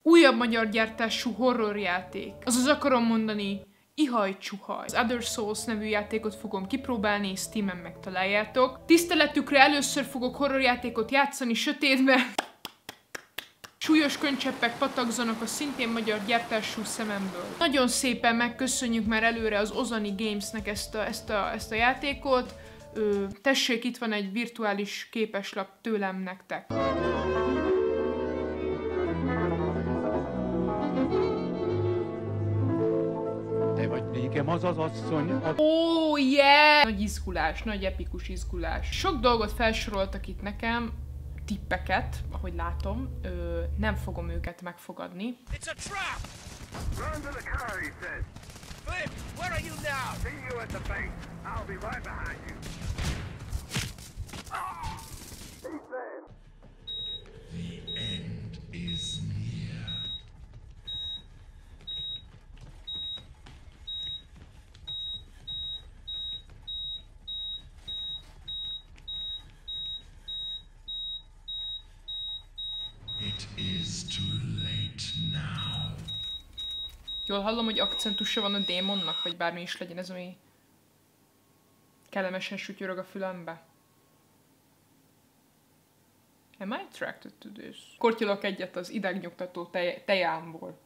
Újabb magyar gyártású horrorjáték. Azaz akarom mondani, ihaj csuhaj. Az Other Souls nevű játékot fogom kipróbálni, Steamen megtaláljátok. Tiszteletükre először fogok horrorjátékot játszani sötétben. Súlyos könycseppek patakzanak a szintén magyar gyártású szememből. Nagyon szépen megköszönjük már előre az Ozani Gamesnek ezt a játékot. Tessék, itt van egy virtuális képeslap tőlem nektek. Te vagy nékem az az asszony. Oh yeah! Nagy izgulás, nagy epikus izgulás. Sok dolgot felsoroltak itt nekem, tippeket, ahogy látom. Nem fogom őket megfogadni. It's a trap! Run to the car, he said. Flip, where are you now? See you at the bank. I'll be right behind you. He said. The end is near. It is too late now. Jól hallom, hogy akcentusa van a démonnak, vagy bármi is legyen ez, ami kellemesen sütyorog a fülembe. Am I attracted to this? Kortyolok egyet az idegnyugtató tejámból.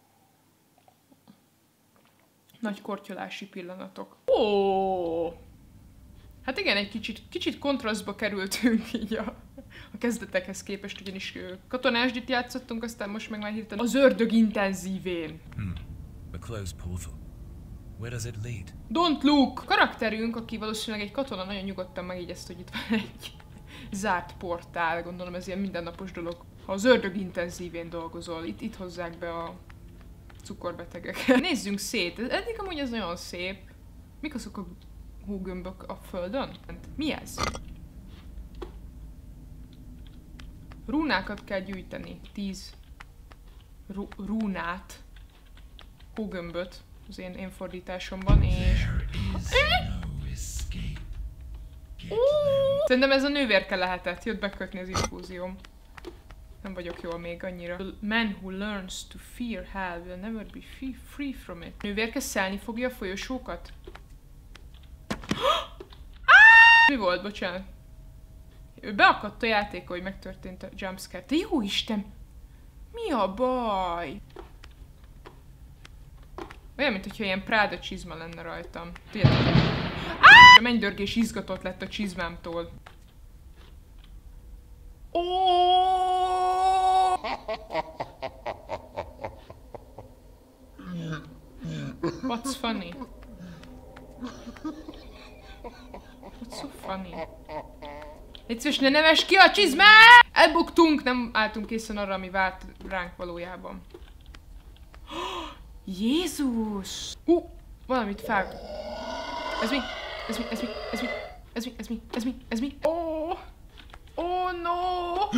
Nagy kortyolási pillanatok. Ó! Hát igen, egy kicsit kontrasztba kerültünk így a kezdetekhez képest, ugyanis katonásdit játszottunk, aztán most meg már hirtelen az ördög intenzívén. A closed portal. Where does it lead? Don't look! Karakterünk, aki valószínűleg egy katona, nagyon nyugodtan megjegyezte, hogy itt van egy zárt portál. Gondolom ez ilyen mindennapos dolog. Ha az ördög intenzívén dolgozol, itt hozzák be a cukorbetegek. Nézzünk szét. Eddig amúgy ez nagyon szép. Mik azok a hógömbök a földön? Mi ez? Rúnákat kell gyűjteni. 10 rúnát. Hógömböt az én fordításomban, és... Szerintem ez a nővérke lehetett. Jött bekötni az infúzióm. Nem vagyok jól még annyira. The man who learns to fear hell will never be free from it. Nővérke szelni fogja a folyosókat? Mi volt? Bocsánat. Ő beakadt a játéka, hogy megtörtént a jumpscare. De jó Isten! Mi a baj? Olyan, mintha ilyen Prada csizma lenne rajtam. Tudjátok? A mennydörgés izgatott lett a csizmámtól. What's funny? What's so funny? Légy szíves, ne neves ki a csizmát! Elbuktunk, nem álltunk készen arra, ami várt ránk valójában. Jézus! Valamit fel... Ez mi? Ez mi? Ez mi? Ez mi? Ez mi? Ez mi? Ez mi? Ez mi? Oh no!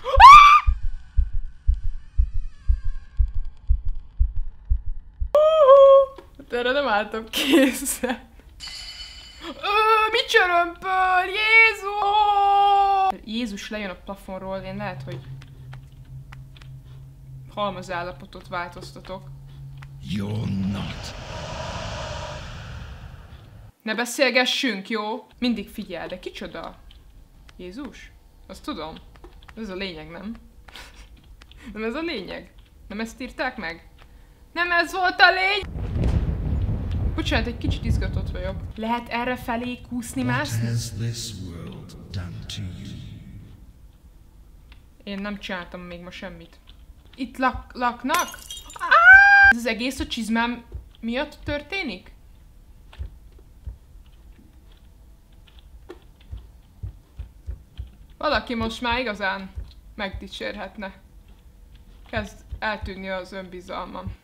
Erre nem álltam készen. Mit csörömpöl? Jézus! Jézus lejön a plafonról, én lehet, hogy halmazállapotot változtatok. You're not. Ne beszélgessünk, jó? Mindig figyel, de kicsoda? Jézus? Azt tudom. Ez a lényeg, nem? Nem ez a lényeg? Nem ezt írták meg? Nem ez volt a lény! Bocsánat, egy kicsit izgatott vagyok. Lehet erre felé kúszni, mászni? Én nem csináltam még ma semmit. Itt laknak? Ez az egész a csizmám miatt történik? Valaki most már igazán megdicsérhetne. Kezd eltűnni az önbizalmam.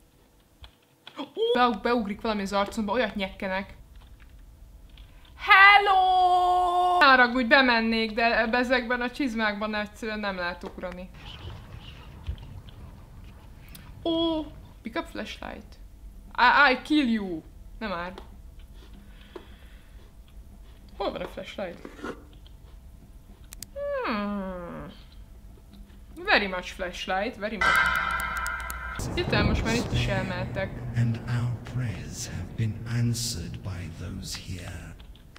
Beugrik valami az arcomba, olyat nyekkenek. Hello! Ne haragudj, bemennék, de ezekben a csizmákban egyszerűen nem lehet ugrani. Pick up flashlight. I kill you. Nem már. Hol van a flashlight? Very much flashlight, very much. Hirtelen most már itt is elmehetek. And our prayers have been answered by those here.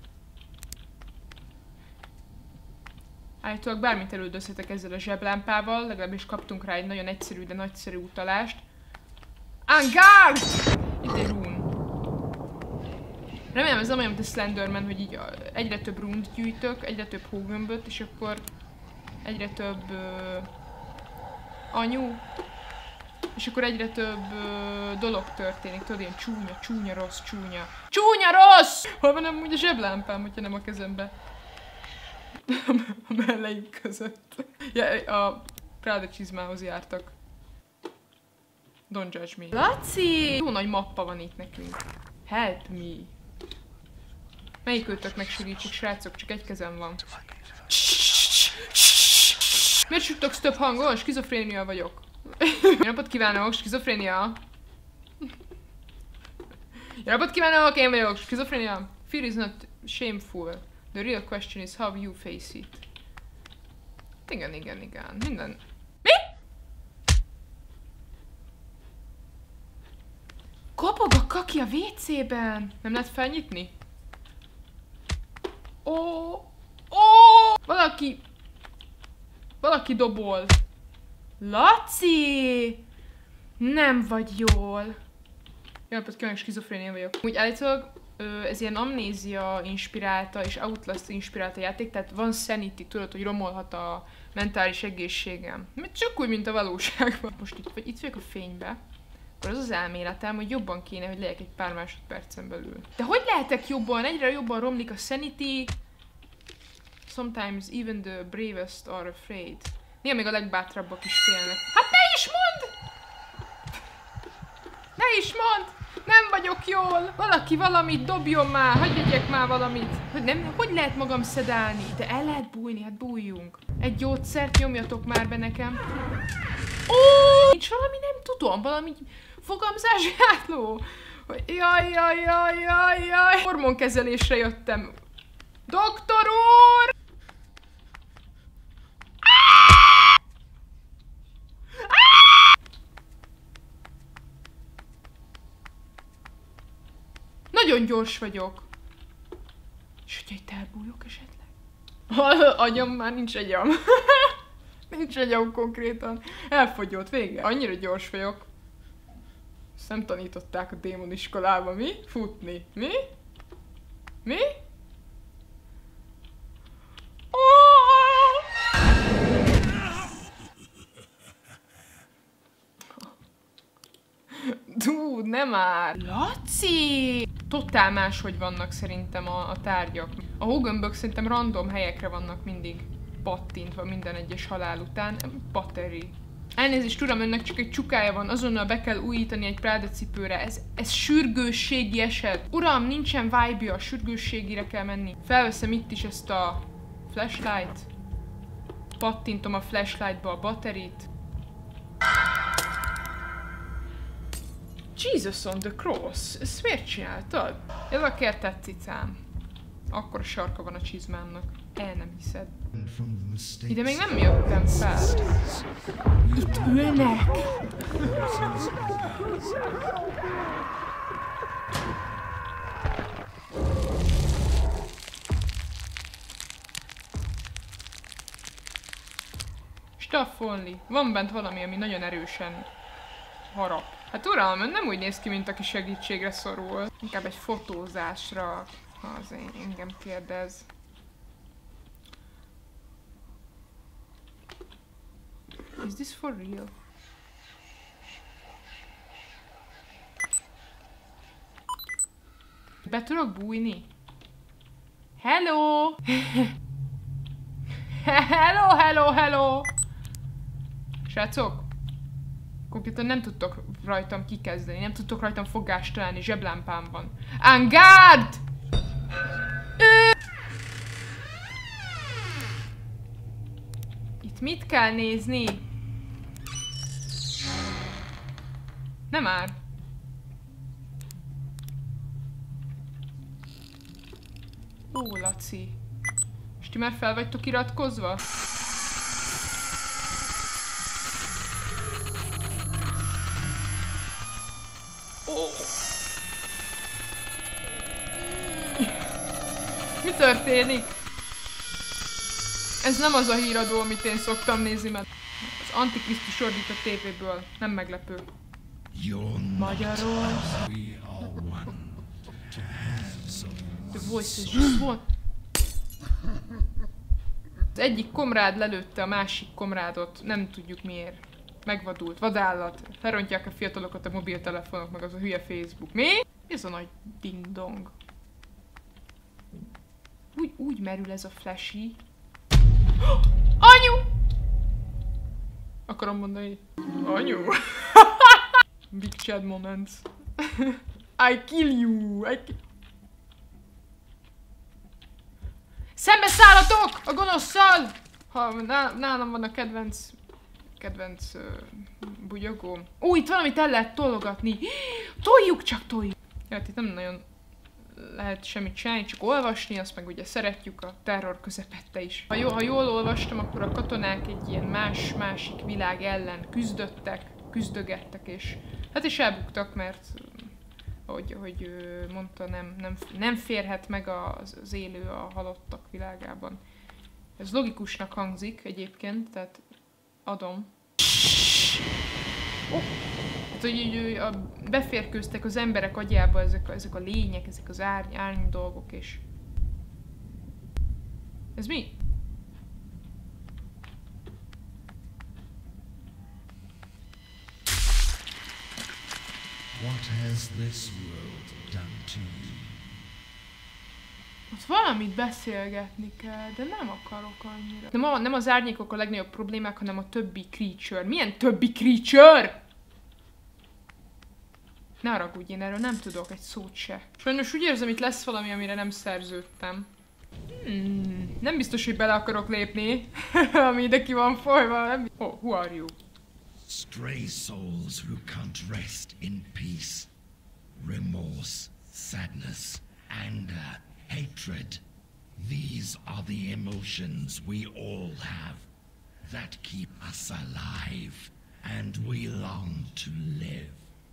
Állítólag bármit elődözhetek ezzel a zseblámpával, legalábbis kaptunk rá egy nagyon egyszerű, de nagyszerű utalást. En garde! Itt egy rún. Remélem ez nem olyan, mint a Slenderman, hogy így egyre több runt gyűjtök, egyre több hógömböt, és akkor egyre több anyu, és akkor egyre több dolog történik, tudod, ilyen csúnya, csúnya, rossz, csúnya. Csúnya, rossz! Hol van amúgy a zseblámpám, hogyha nem a kezembe? A melleim között. Ja, a Prada csizmához jártak. Don't judge me. Laci! Jó nagy mappa van itt nekünk. Help me. Melyik őtöknek segítsek, srácok? Csak egy kezem van. Miért suttogsz több hangon? Skizofrénia vagyok. Jó napot kívánok, skizofrénia. Jó napot kívánok, én vagyok, skizofrénia. Fear is not shameful. The real question is how you face it. Igen, igen, igen. Minden. Mi? Kopog a kaki a WC-ben. Nem lehet felnyitni? Ó! Valaki dobol. Laci! Nem vagy jól. Jó napot kívánok, skizofrénia vagyok. Úgy állítólag ez ilyen amnézia inspirálta és Outlast inspirálta játék, tehát van sanity, tudod, hogy romolhat a mentális egészségem. Csak úgy, mint a valóságban. Most itt vagyok a fénybe, akkor az az elméletem, hogy jobban kéne, hogy legyek egy pár másodpercen belül. De hogy lehetek jobban? Egyre jobban romlik a sanity. Sometimes even the bravest are afraid. Néha még a legbátrabbak is félnek. Hát ne is mondd! Ne is mondd! Nem vagyok jól! Valaki valamit dobjon már! Hagyj vegyek már valamit! Hogy lehet magam szedálni? De el lehet bújni, hát bújjunk. Egy gyógyszert nyomjatok már be nekem. Ó! Nincs valami, nem tudom, valami fogamzásgátló. Jaj. Hormonkezelésre jöttem. Doktor úr! Nagyon gyors vagyok. És hogyha itt elbújok esetleg? Agyam, már nincs agyam. Nincs agyam konkrétan. Elfogyott, vége. Annyira gyors vagyok. Ezt nem tanították a démoniskolában, mi? Futni. Mi? Mi? Dude, nem már! Laci! Totál máshogy vannak szerintem a tárgyak. A hógömbök szerintem random helyekre vannak mindig pattintva minden egyes halál után. Battery. Elnézést, uram, önnek csak egy csukája van, azonnal be kell újítani egy Prada cipőre. Ez sürgősségi eset. Uram, nincsen vibe-ja, sürgősségire kell menni. Felveszem itt is ezt a flashlight. Pattintom a flashlightba a batterit. Jesus on the cross! Ezt miért csináltad? Ez a kertet cicám. Akkora sarka van a csizmámnak. El nem hiszed. Ide még nem jöttem fel. Itt ülnek! Staffolni. Van bent valami, ami nagyon erősen harap. Hát uram, nem úgy néz ki, mint aki segítségre szorul. Inkább egy fotózásra, ha az engem kérdez. Is this for real? Be tudok bújni? Hello! Hello! Srácok? Konkrétan nem tudtok rajtam kikezdeni, nem tudtok rajtam fogást találni, zseblámpám van. En garde! Itt mit kell nézni? Nem már. Ó, Laci. És ti már fel vagytok iratkozva? Mi történik? Ez nem az a híradó, amit én szoktam nézni, mert az Antikrisztus ordít a tévéből. Nem meglepő. Magyarul. The voices just one. Az egyik komrád lelőtte a másik komrádot, nem tudjuk miért. Megvadult, vadállat. Felrontják a fiatalokat a mobiltelefonok, meg az a hülye Facebook. Mi? Ez a nagy ding-dong. Úgy merül ez a flashy. Anyu! Akarom mondani. Anyu! Big Chad moments. I kill you! Szembe szállatok! A gonoszszal! Ha nálam van a kedvenc bugyogóm. Ó, itt valamit el lehet tologatni. Toljuk, csak toljuk! Hát itt nem nagyon lehet semmit csinálni, csak olvasni, azt meg ugye szeretjük a terror közepette is. Ha jól olvastam, akkor a katonák egy ilyen másik világ ellen küzdögettek, és hát is elbuktak, mert ahogy mondta, nem férhet meg az élő a halottak világában. Ez logikusnak hangzik egyébként, tehát adom. Oh. Hát, hogy beférkőztek az emberek agyába ezek a lények, ezek az árny dolgok, és... Ez mi? What has this world done to you? Ott valamit beszélgetni kell, de nem akarok annyira. Nem az árnyékok a legnagyobb problémák, hanem a többi creature. Milyen többi creature? Ne haragudj, én erről nem tudok egy szót se. Sajnos úgy érzem, itt lesz valami, amire nem szerződtem. Nem biztos, hogy bele akarok lépni, ami ide ki van folyva. Oh, who are you? Stray souls who can't rest in peace. Remorse, sadness, anger, hatred. These are the emotions we all have that keep us alive, and we long to live.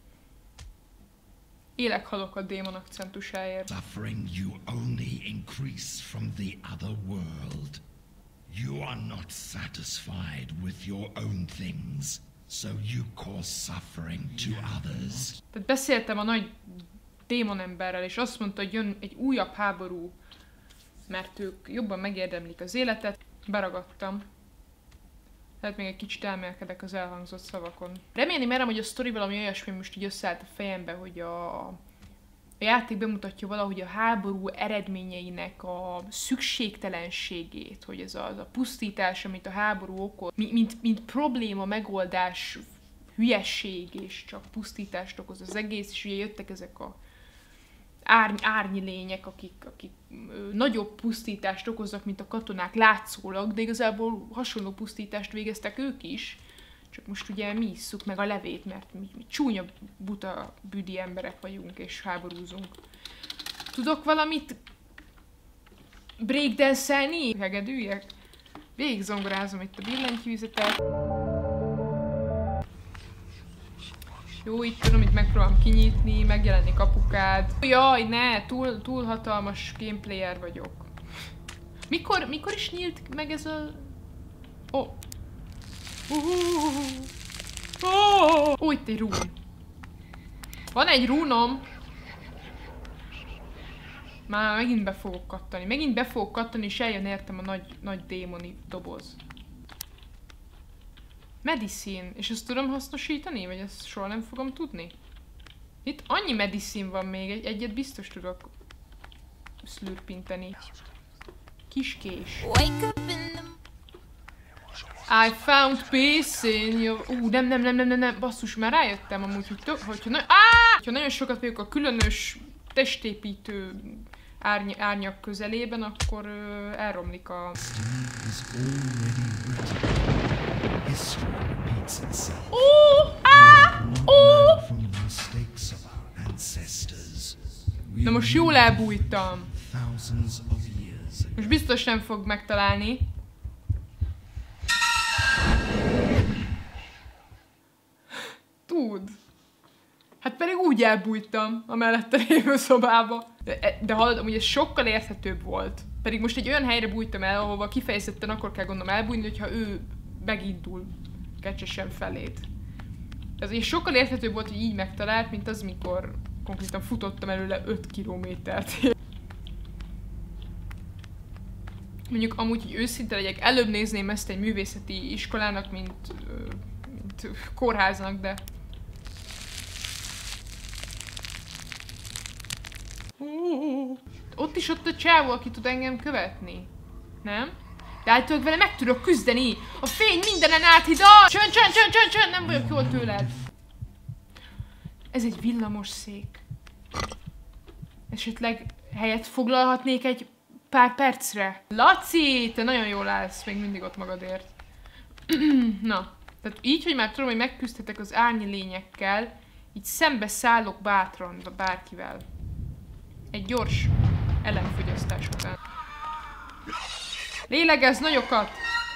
Élek halok a démon akcentusáért. Suffering you only increase from the other world. You are not satisfied with your own things, so you cause suffering to others. Tehát beszéltem a nagy démonemberrel, és azt mondta, hogy jön egy újabb háború, mert ők jobban megérdemlik az életet. Beragadtam. Lehet még egy kicsit elmélkedek az elhangzott szavakon. Remélni merem, hogy a sztori valami olyasmi most így összeállt a fejembe, hogy a játék bemutatja valahogy a háború eredményeinek a szükségtelenségét, hogy ez a pusztítás, amit a háború okoz, mint probléma, megoldás, hülyesség, és csak pusztítást okoz az egész, és ugye jöttek ezek a árnyi lények, akik nagyobb pusztítást okoznak, mint a katonák látszólag, de igazából hasonló pusztítást végeztek ők is. Csak most ugye mi isszuk meg a levét, mert mi csúnya, buta, büdi emberek vagyunk, és háborúzunk. Tudok valamit breakdance-elni? Hegedüljek? Végigzongorázom itt a billentyűzetet. Jó, itt tudom, itt megpróbálom kinyitni, megjelenni kapukád. Jaj, ne, túl hatalmas gameplayer vagyok. Mikor is nyílt meg ez a... Oh. Ó, itt egy rún. Van egy rúnom. Már megint be fogok kattani. És eljön értem a nagy démoni doboz. Medicine. És ezt tudom hasznosítani? Vagy ezt soha nem fogom tudni? Itt annyi medicine van még. Egyet biztos tudok szlürpinteni. Kiskés. I found peace in your... nem, basszus, már rájöttem amúgy, hogy hogyha nagyon sokat vagyok a különös testépítő árnyak közelében, akkor elromlik a... Na most jól elbújtam. Most biztos nem fog megtalálni. Tud. Hát pedig úgy elbújtam a mellette lévő szobába. De hallod, amúgy ez sokkal érthetőbb volt. Pedig most egy olyan helyre bújtam el, ahova kifejezetten akkor kell gondolom elbújni, hogyha ő megindul kecsesen felét. Ez így sokkal érthetőbb volt, hogy így megtalált, mint az, mikor konkrétan futottam előle 5 kilométert. Mondjuk amúgy, hogy őszinte legyek, előbb nézném ezt egy művészeti iskolának, mint kórháznak, de... Ott is ott a csávó, aki tud engem követni. Nem? De állítólag vele meg tudok küzdeni! A fény mindenen áthidal! Csön! Nem vagyok jól tőled! Ez egy villamos szék. Esetleg helyet foglalhatnék egy pár percre? Laci! Te nagyon jól állsz, még mindig ott magadért. Na, tehát így, hogy már tudom, hogy megküzdhetek az árnyi lényekkel, így szembe szállok bátran bárkivel. Egy gyors ellenfogyasztás után. Lélegezz nagyokat!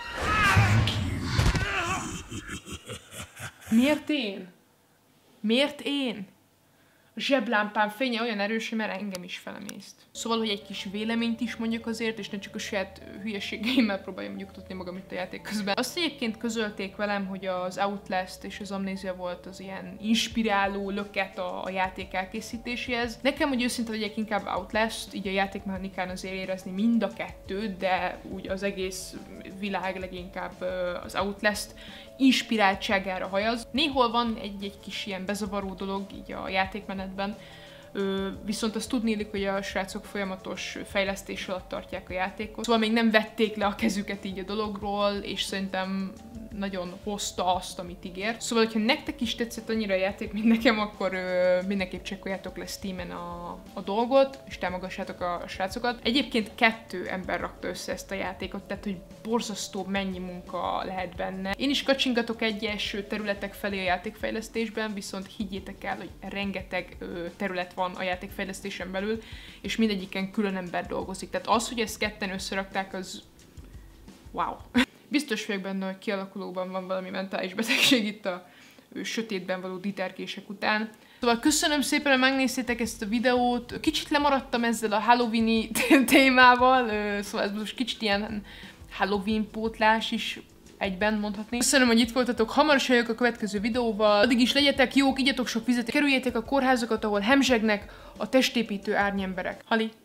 Miért én? Miért én? A zseblámpám fénye olyan erős, hogy már engem is felemészt. Szóval, hogy egy kis véleményt is mondjak azért, és ne csak a saját hülyeségeimmel próbáljam nyugtatni magam itt a játék közben. Azt egyébként közölték velem, hogy az Outlast és az Amnézia volt az ilyen inspiráló löket a játék elkészítéséhez. Nekem, hogy őszinte legyek, inkább Outlast, így a játékmechanikán azért érezni mind a kettőt, de úgy az egész világ leginkább az Outlast inspiráltságára hajaz. Néhol van egy kis ilyen bezavaró dolog így a játékmenetben, viszont azt tudnélik, hogy a srácok folyamatos fejlesztés alatt tartják a játékot. Szóval még nem vették le a kezüket így a dologról, és szerintem nagyon hozta azt, amit ígért. Szóval, hogyha nektek is tetszett annyira a játék, mint nekem, akkor mindenképp csekkoljátok le Steamen a dolgot, és támogassátok a srácokat. Egyébként 2 ember rakta össze ezt a játékot, tehát hogy borzasztó mennyi munka lehet benne. Én is kacsingatok egyes területek felé a játékfejlesztésben, viszont higgyétek el, hogy rengeteg terület van a játékfejlesztésen belül, és mindegyiken külön ember dolgozik. Tehát az, hogy ezt ketten összerakták, az wow. Biztos vagyok benne, hogy kialakulóban van valami mentális betegség itt a sötétben való ditergések után. Szóval köszönöm szépen, hogy megnéztétek ezt a videót. Kicsit lemaradtam ezzel a Halloween-i témával, szóval ez most kicsit ilyen Halloween pótlás is egyben mondhatni. Köszönöm, hogy itt voltatok, hamarosan jövök a következő videóval. Addig is legyetek jók, igyatok sok vizet, kerüljétek a kórházakat, ahol hemzsegnek a testépítő árnyemberek. Hali!